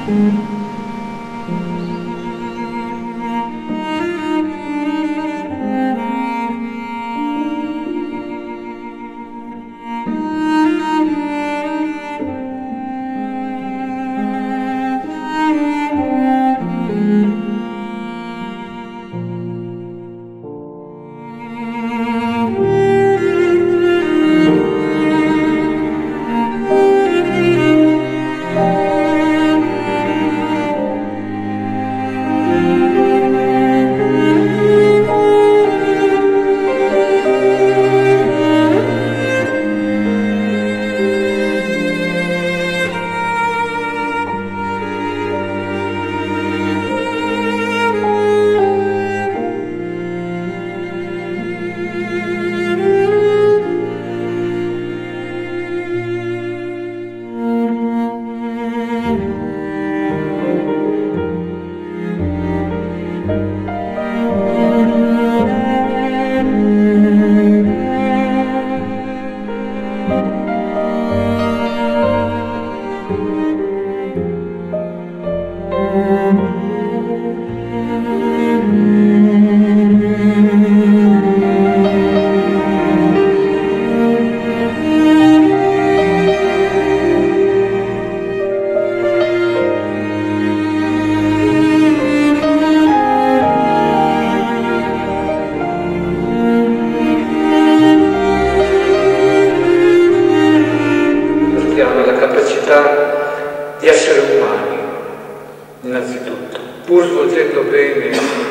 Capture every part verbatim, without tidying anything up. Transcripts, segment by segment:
Di essere umani, innanzitutto, pur svolgendo bene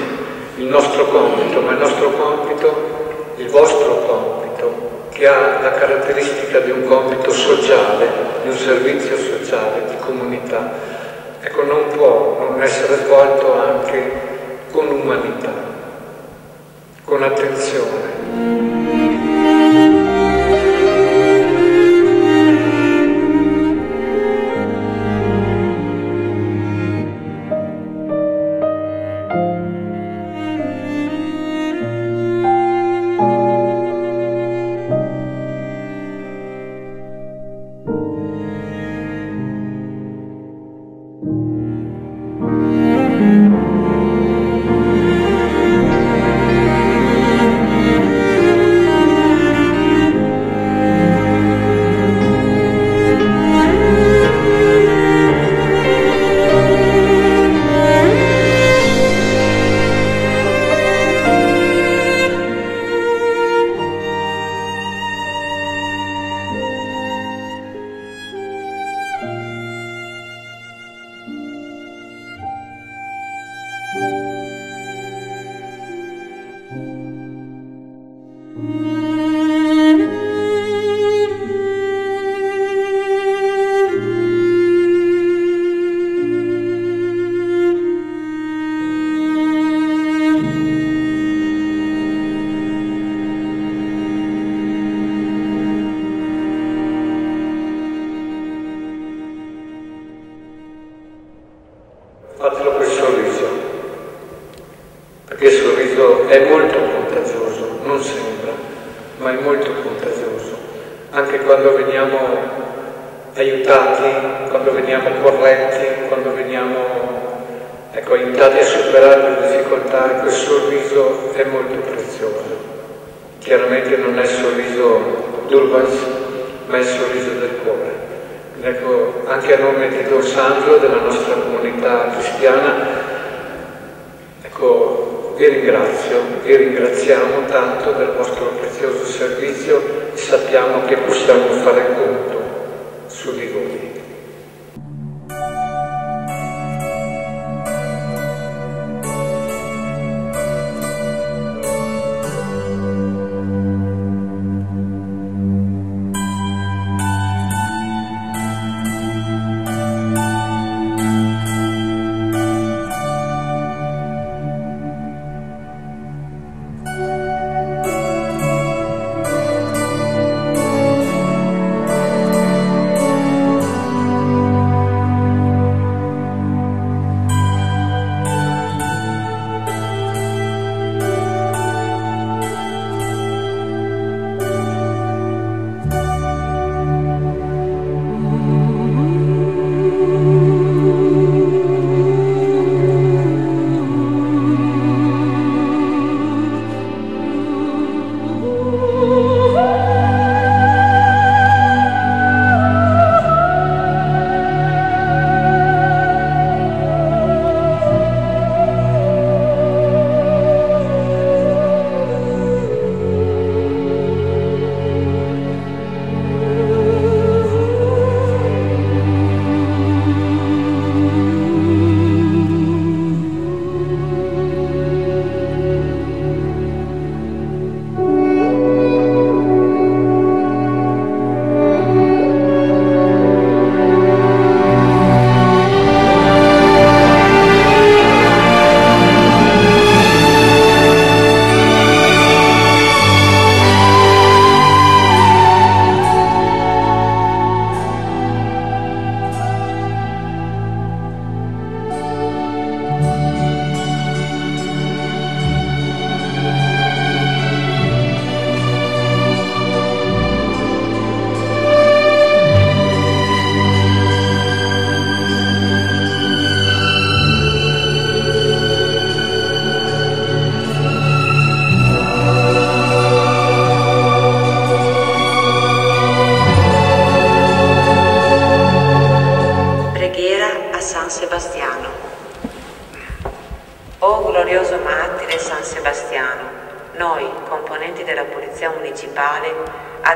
il nostro compito, ma il nostro compito, il vostro compito, che ha la caratteristica di un compito sociale, di un servizio sociale, di comunità, ecco, non può non essere svolto anche con umanità, con attenzione. Fatelo col sorriso, perché il sorriso è molto contagioso, non sembra, ma è molto contagioso. Anche quando veniamo aiutati, quando veniamo corretti, quando veniamo ecco, aiutati a superare le difficoltà, quel sorriso è molto prezioso. Chiaramente non è il sorriso d'Urbans, ma è il sorriso del cuore. Ecco, anche a nome di Don Sandro, della nostra comunità cristiana, ecco, vi ringrazio, vi ringraziamo tanto del vostro prezioso servizio e sappiamo che possiamo fare conto su di voi.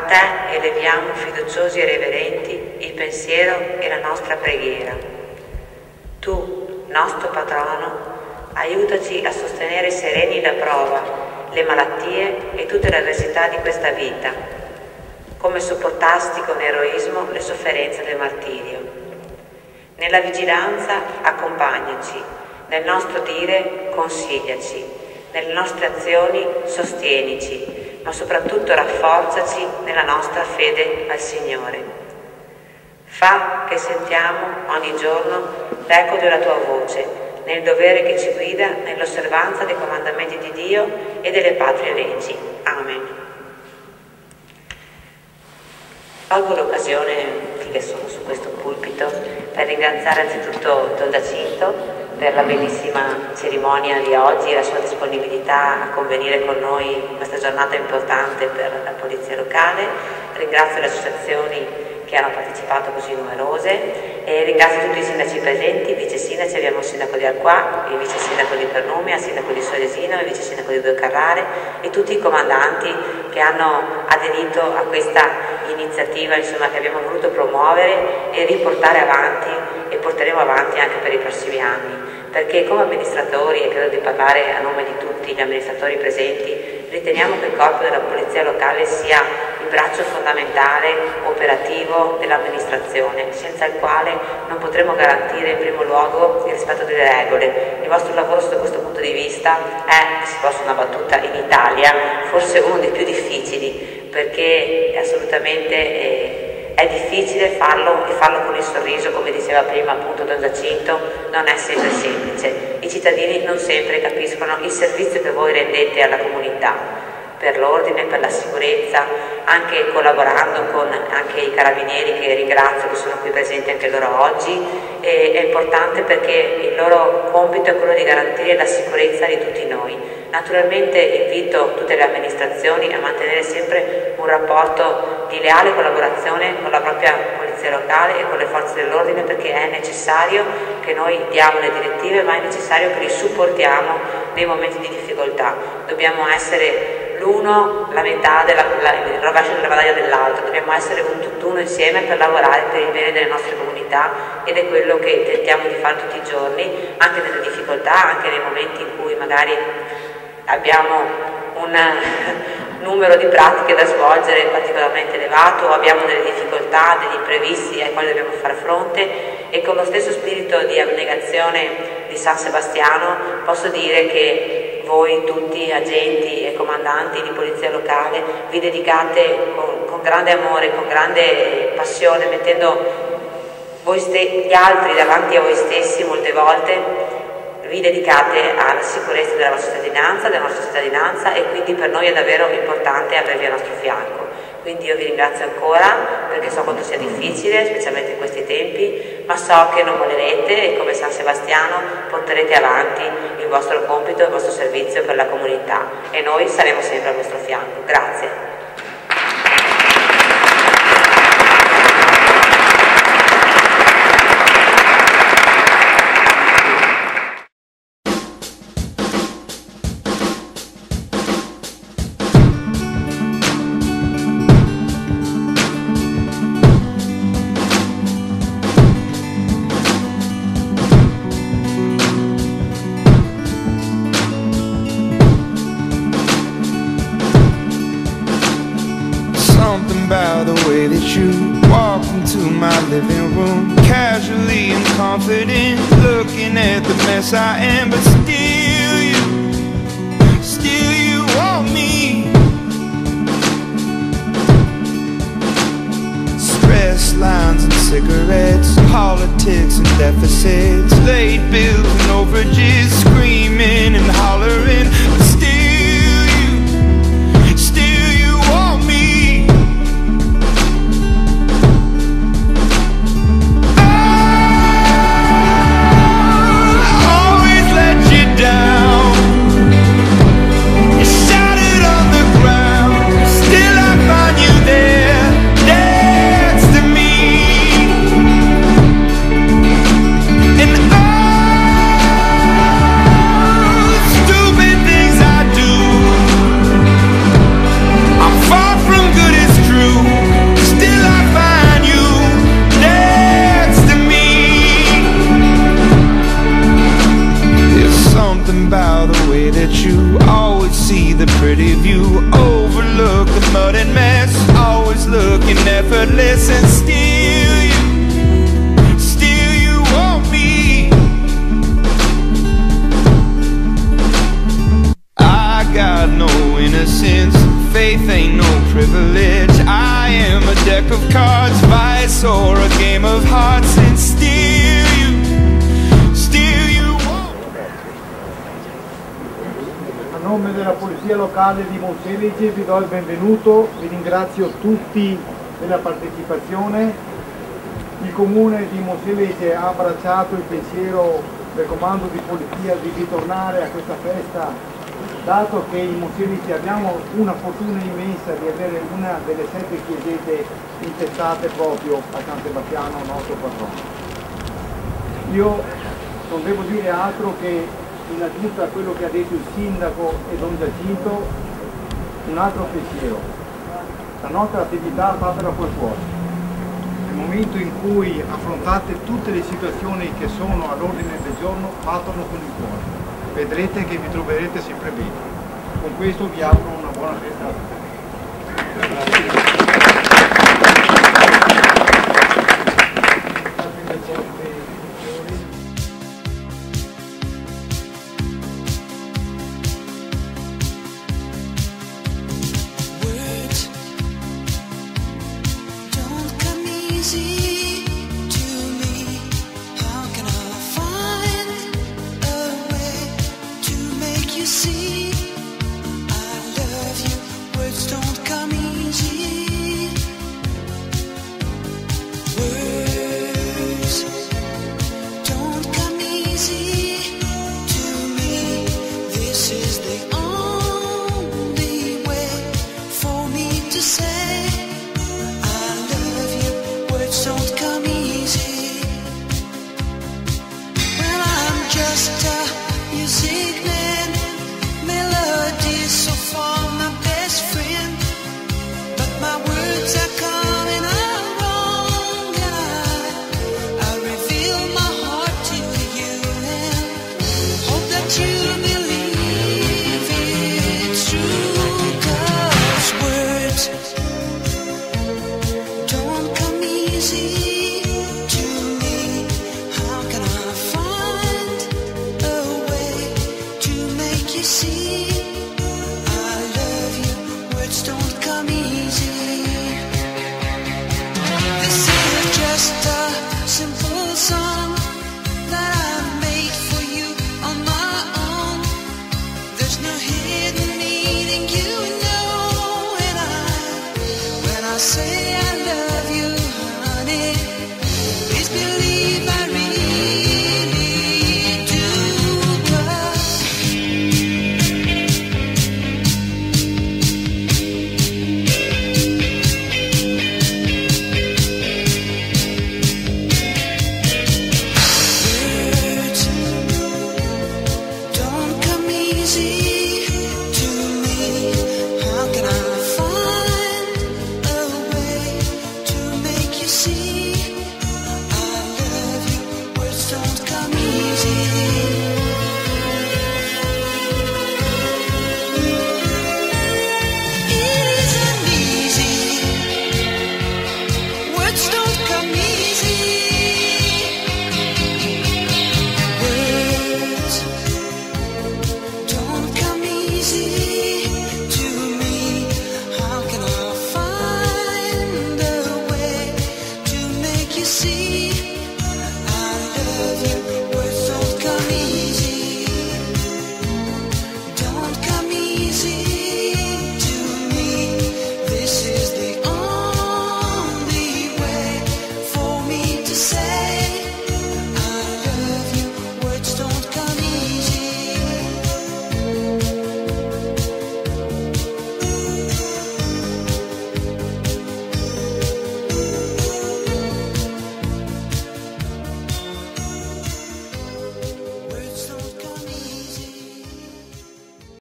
te eleviamo fiduciosi e reverenti il pensiero e la nostra preghiera. Tu, nostro patrono, aiutaci a sostenere sereni la prova, le malattie e tutte le avversità di questa vita, come sopportasti con eroismo le sofferenze del martirio. Nella vigilanza accompagnaci, nel nostro dire consigliaci, nelle nostre azioni sostienici, ma soprattutto rafforzaci nella nostra fede al Signore. Fa che sentiamo ogni giorno l'eco della tua voce, nel dovere che ci guida nell'osservanza dei comandamenti di Dio e delle patrie leggi. Amen. Colgo l'occasione che sono su questo pulpito per ringraziare anzitutto Don Giacinto per la bellissima cerimonia di oggi e la sua disponibilità a convenire con noi in questa giornata importante per la Polizia Locale. Ringrazio le associazioni che hanno partecipato così numerose e ringrazio tutti i sindaci presenti, i vice sindaci. Abbiamo il sindaco di Arquà, il vice sindaco di Pernumia, il sindaco di Soresino, il vice sindaco di Due Carrare e tutti i comandanti che hanno aderito a questa iniziativa, insomma, che abbiamo voluto promuovere e riportare avanti e porteremo avanti anche per i prossimi anni, perché come amministratori, e credo di parlare a nome di tutti gli amministratori presenti, riteniamo che il corpo della Polizia Locale sia il braccio fondamentale, operativo dell'amministrazione, senza il quale non potremo garantire in primo luogo il rispetto delle regole. Il vostro lavoro sotto questo punto di vista è, si possa una battuta, in Italia forse uno dei più difficili, perché assolutamente eh, è difficile farlo e farlo con il sorriso, come diceva prima appunto Don Giacinto, non è sempre semplice. I cittadini non sempre capiscono il servizio che voi rendete alla comunità, per l'ordine, per la sicurezza, anche collaborando con anche i carabinieri, che ringrazio, che sono qui presenti anche loro oggi. E è importante perché il loro compito è quello di garantire la sicurezza di tutti noi. Naturalmente invito tutte le amministrazioni a mantenere sempre un rapporto di leale collaborazione con la propria Polizia Locale e con le forze dell'ordine, perché è necessario che noi diamo le direttive, ma è necessario che li supportiamo nei momenti di difficoltà. Dobbiamo essere l'uno la metà della, la, il rovescio della medaglia dell'altro, dobbiamo essere un tutt'uno insieme per lavorare per il bene delle nostre comunità, ed è quello che tentiamo di fare tutti i giorni, anche nelle difficoltà, anche nei momenti in cui magari abbiamo un numero di pratiche da svolgere particolarmente elevato, o abbiamo delle difficoltà, degli imprevisti ai quali dobbiamo far fronte. E con lo stesso spirito di abnegazione di San Sebastiano posso dire che voi tutti agenti e comandanti di Polizia Locale vi dedicate con, con grande amore, con grande passione, mettendo voi gli altri davanti a voi stessi molte volte, vi dedicate alla sicurezza della vostra cittadinanza, della nostra cittadinanza, e quindi per noi è davvero importante avervi al nostro fianco. Quindi io vi ringrazio ancora, perché so quanto sia difficile, specialmente in questi tempi, ma so che non mollerete e come San Sebastiano porterete avanti il vostro compito e il vostro servizio per la comunità, e noi saremo sempre al vostro fianco. Grazie. Living room, casually and confident, looking at the mess I am, but still you, still you want me. Stress lines and cigarettes, politics and deficits, late bills and overages, screaming and hollering, but still you, still you want me. Things effortless, and still you, still you want me. I got no innocence, faith ain't no privilege. I am a deck of cards, vice or a game of hearts, and still you, still you want. A nome della Polizia Locale di Monselice vi do il benvenuto, vi ringrazio tutti della partecipazione. Il Comune di Monselice ha abbracciato il pensiero del Comando di Polizia di ritornare a questa festa, dato che in Monselice abbiamo una fortuna immensa di avere una delle sette chiesette intestate proprio a San Sebastiano, nostro patrono. Io non devo dire altro che, in aggiunta a quello che ha detto il Sindaco e Don Giacinto, un altro pensiero. La nostra attività fatela col cuore. Nel momento in cui affrontate tutte le situazioni che sono all'ordine del giorno, fatelo con il cuore. Vedrete che vi troverete sempre bene. Con questo vi auguro una buona festa a tutti. So